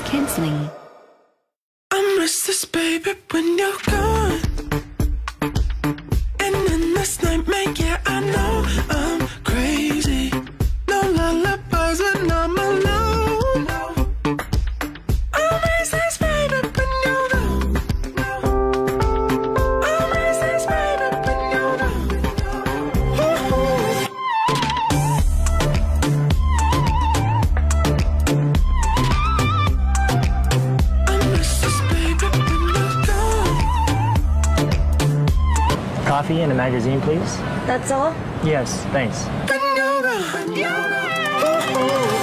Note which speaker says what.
Speaker 1: canceling.
Speaker 2: I miss this baby when you're gone. And in this nightmare, yeah, I know I'm crazy. No lullabies when I'm alone. I miss this baby when you're gone. I miss this baby when you're gone. I miss this baby when you're gone.
Speaker 3: Coffee and a magazine, please.
Speaker 4: That's all?
Speaker 3: Yes, thanks.
Speaker 2: When you're gone.